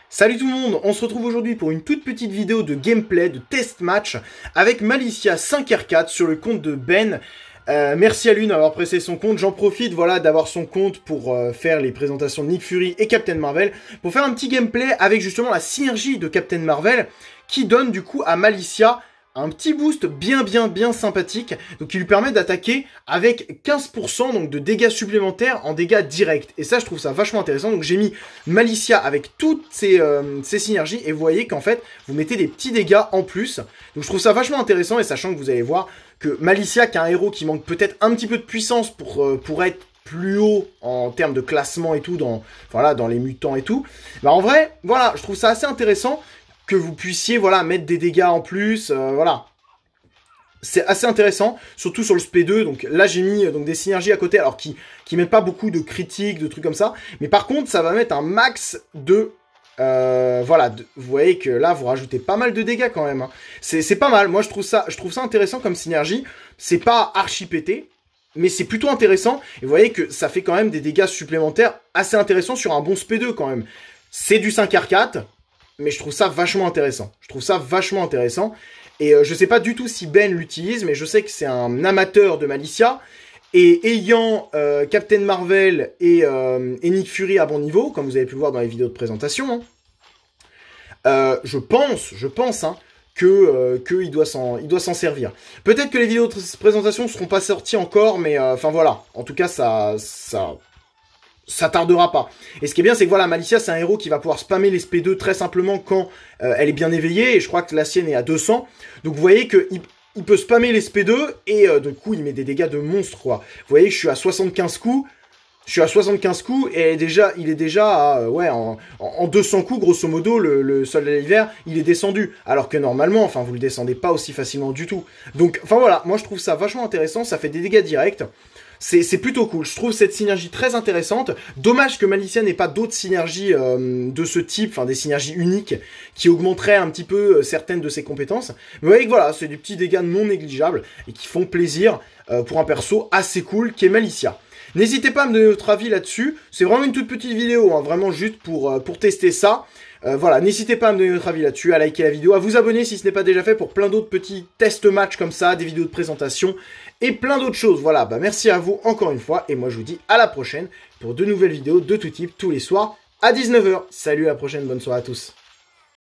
Salut tout le monde, on se retrouve aujourd'hui pour une toute petite vidéo de gameplay, de test match avec Malicia 5R4 sur le compte de Ben. Merci à lui d'avoir pressé son compte, j'en profite voilà d'avoir son compte pour faire les présentations de Nick Fury et Captain Marvel, pour faire un petit gameplay avec justement la synergie de Captain Marvel qui donne du coup à Malicia un petit boost bien sympathique, donc qui lui permet d'attaquer avec 15% donc de dégâts supplémentaires en dégâts directs. Et ça, je trouve ça vachement intéressant. Donc j'ai mis Malicia avec toutes ces synergies, et vous voyez qu'en fait, vous mettez des petits dégâts en plus. Donc je trouve ça vachement intéressant, et sachant que vous allez voir que Malicia, qui est un héros qui manque peut-être un petit peu de puissance pour être plus haut en termes de classement et tout, dans les mutants et tout, bah en vrai, voilà, je trouve ça assez intéressant que vous puissiez, voilà, mettre des dégâts en plus, voilà. C'est assez intéressant, surtout sur le SP2, donc là j'ai mis donc des synergies à côté, alors qui mettent pas beaucoup de critiques, de trucs comme ça, mais par contre ça va mettre un max de, voilà, vous voyez que là vous rajoutez pas mal de dégâts quand même, hein. C'est pas mal, moi je trouve ça intéressant comme synergie, c'est pas archi pété, mais c'est plutôt intéressant, et vous voyez que ça fait quand même des dégâts supplémentaires assez intéressants sur un bon SP2 quand même. C'est du 5R4, mais je trouve ça vachement intéressant. Et je sais pas du tout si Ben l'utilise, mais je sais que c'est un amateur de Malicia. Et ayant Captain Marvel et Nick Fury à bon niveau, comme vous avez pu le voir dans les vidéos de présentation, hein, je pense hein, qu'il doit s'en servir. Peut-être que les vidéos de présentation seront pas sorties encore, mais enfin voilà. En tout cas, ça tardera pas. Et ce qui est bien, c'est que voilà, Malicia, c'est un héros qui va pouvoir spammer les SP2 très simplement quand elle est bien éveillée, et je crois que la sienne est à 200. Donc vous voyez qu'il peut spammer les SP2, et du coup, il met des dégâts de monstre, quoi. Vous voyez que je suis à 75 coups, et il est déjà à, ouais, en 200 coups, grosso modo, le soldat d'hiver, il est descendu. Alors que normalement, enfin, vous le descendez pas aussi facilement du tout. Donc, enfin voilà, moi je trouve ça vachement intéressant, ça fait des dégâts directs. C'est plutôt cool, je trouve cette synergie très intéressante. Dommage que Malicia n'ait pas d'autres synergies de ce type, enfin des synergies uniques, qui augmenteraient un petit peu certaines de ses compétences. Mais vous voyez que voilà, c'est des petits dégâts non négligeables, et qui font plaisir pour un perso assez cool qui est Malicia. N'hésitez pas à me donner votre avis là-dessus, c'est vraiment une toute petite vidéo, hein, vraiment juste pour tester ça. Voilà, n'hésitez pas à me donner votre avis là-dessus, à liker la vidéo, à vous abonner si ce n'est pas déjà fait pour plein d'autres petits test match comme ça, des vidéos de présentation et plein d'autres choses. Voilà, bah merci à vous encore une fois, et moi je vous dis à la prochaine pour de nouvelles vidéos de tout type tous les soirs à 19 h. Salut, à la prochaine, bonne soirée à tous.